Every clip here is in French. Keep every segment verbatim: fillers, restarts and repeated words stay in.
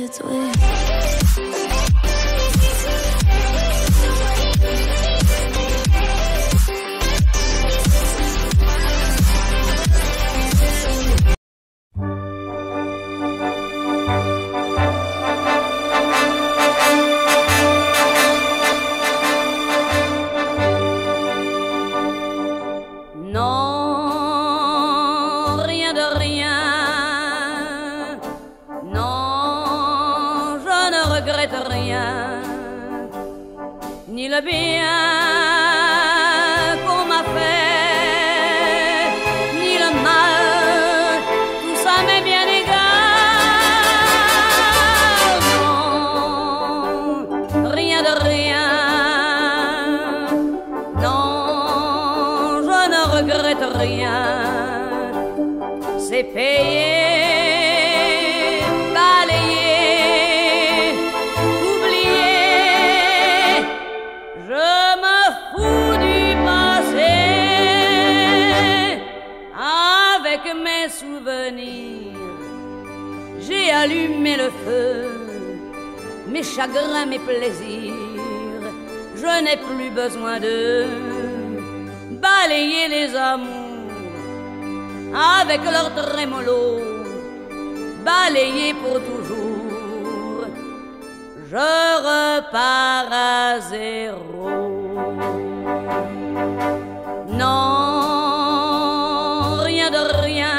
ouais. Ni le bien qu'on m'a fait, ni le mal, tout ça m'est bien égal. Non, rien de rien. Non, je ne regrette rien. C'est payé. J'ai allumé le feu, mes chagrins, mes plaisirs. Je n'ai plus besoin de balayer les amours avec leur trémolo, balayer pour toujours. Je repars à zéro. Non, rien de rien.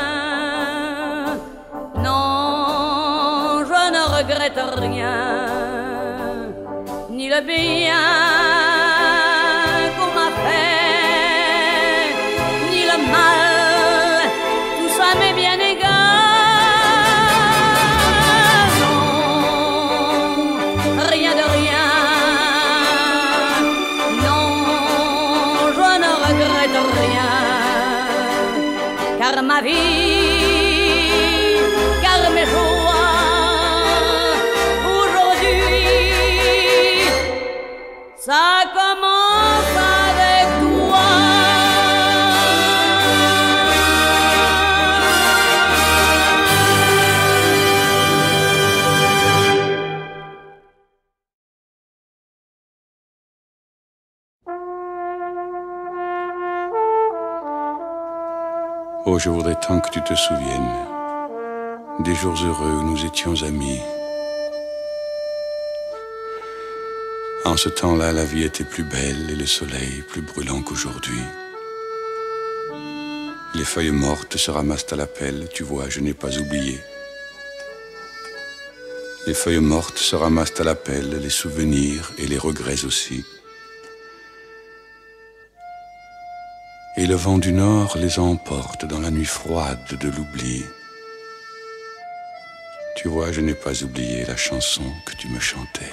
Je ne regrette rien, ni le bien qu'on m'a fait, ni le mal, tout ça m'est bien égal. Non, rien de rien. Non, je ne regrette rien, car ma vie, car mes jours, ça commence avec toi. Oh, je voudrais tant que tu te souviennes des jours heureux où nous étions amis. En ce temps-là, la vie était plus belle et le soleil plus brûlant qu'aujourd'hui. Les feuilles mortes se ramassent à la pelle, tu vois, je n'ai pas oublié. Les feuilles mortes se ramassent à la pelle, les souvenirs et les regrets aussi. Et le vent du nord les emporte dans la nuit froide de l'oubli. Tu vois, je n'ai pas oublié la chanson que tu me chantais.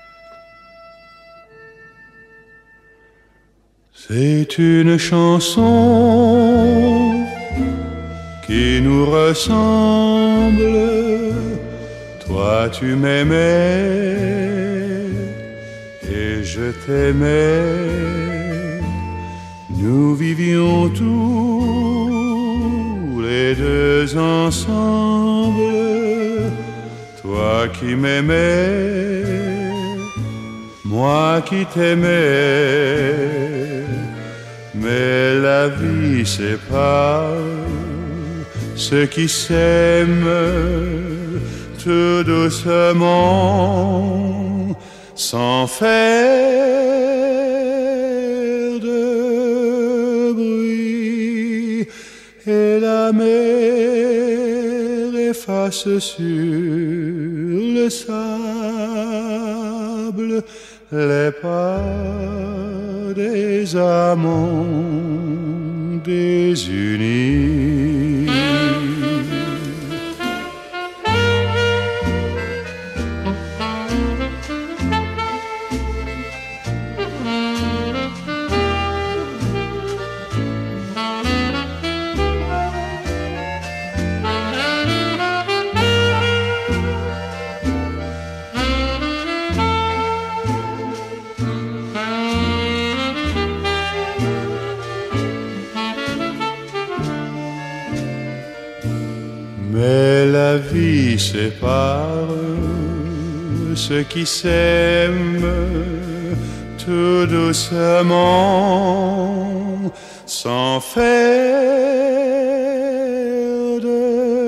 C'est une chanson qui nous ressemble. Toi tu m'aimais et je t'aimais. Nous vivions tous les deux ensemble. Toi qui m'aimais, moi qui t'aimais. Mais la vie sépare ceux qui s'aiment tout doucement, sans faire de bruit. Et la mer efface sur le sable les pas des amants désunis. Mais la vie sépare ceux qui s'aiment tout doucement, sans faire de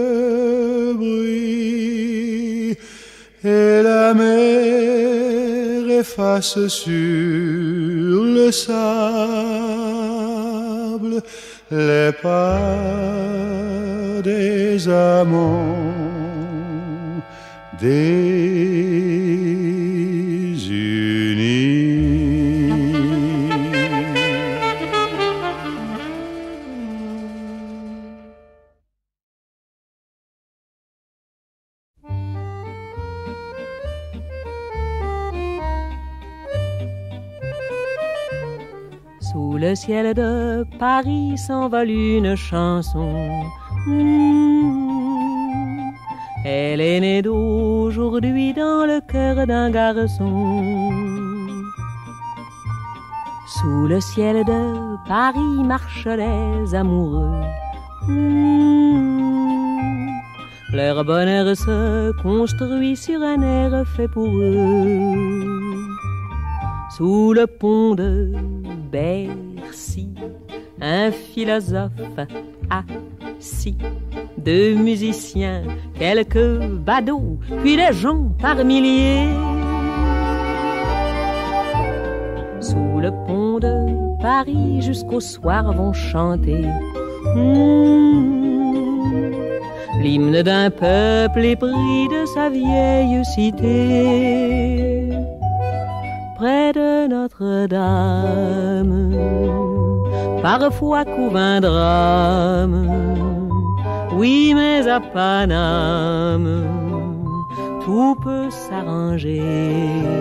bruit, et la mer efface sur le sable les pas des amants désunis. Sous le ciel de Paris s'envole une chanson. Mmh. Elle est née d'aujourd'hui dans le cœur d'un garçon. Sous le ciel de Paris marchent les amoureux. Mmh. Leur bonheur se construit sur un air fait pour eux. Sous le pont de Bercy, un philosophe assis, deux musiciens, quelques badauds, puis des gens par milliers. Sous le pont de Paris, jusqu'au soir vont chanter mmh, l'hymne d'un peuple épris de sa vieille cité. Près de Notre-Dame, parfois couve un drame. Oui, mais à Paname, tout peut s'arranger.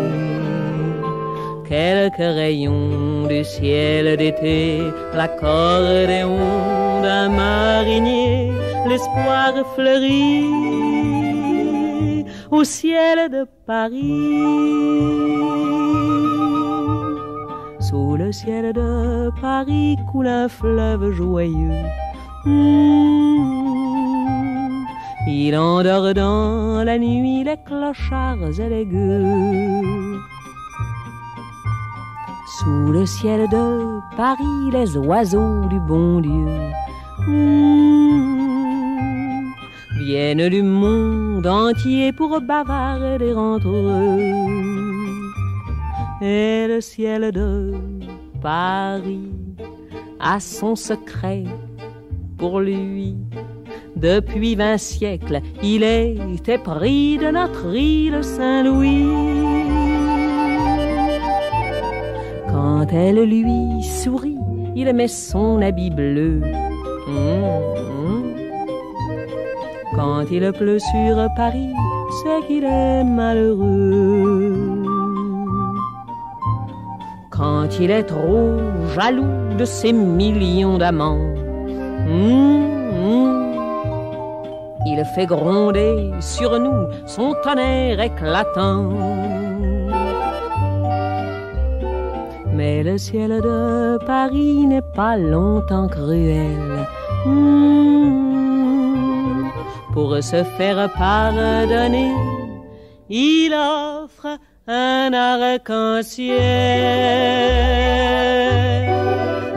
Quelques rayons du ciel d'été, l'accordéon d'un marinier, l'espoir fleurit au ciel de Paris. Sous le ciel de Paris coule un fleuve joyeux. Mmh. Il endort dans la nuit les clochards et les gueux. Sous le ciel de Paris, les oiseaux du bon Dieu mmh. viennent du monde entier pour bavarder entre eux. Et le ciel de Paris a son secret pour lui. Depuis vingt siècles, il est épris de notre île Saint-Louis. Quand elle lui sourit, il met son habit bleu. Mmh, mmh. Quand il pleut sur Paris, c'est qu'il est malheureux. Quand il est trop jaloux de ses millions d'amants, mmh, mmh, il fait gronder sur nous son tonnerre éclatant. Mais le ciel de Paris n'est pas longtemps cruel. Mmh, pour se faire pardonner, il offre un arc-en-ciel.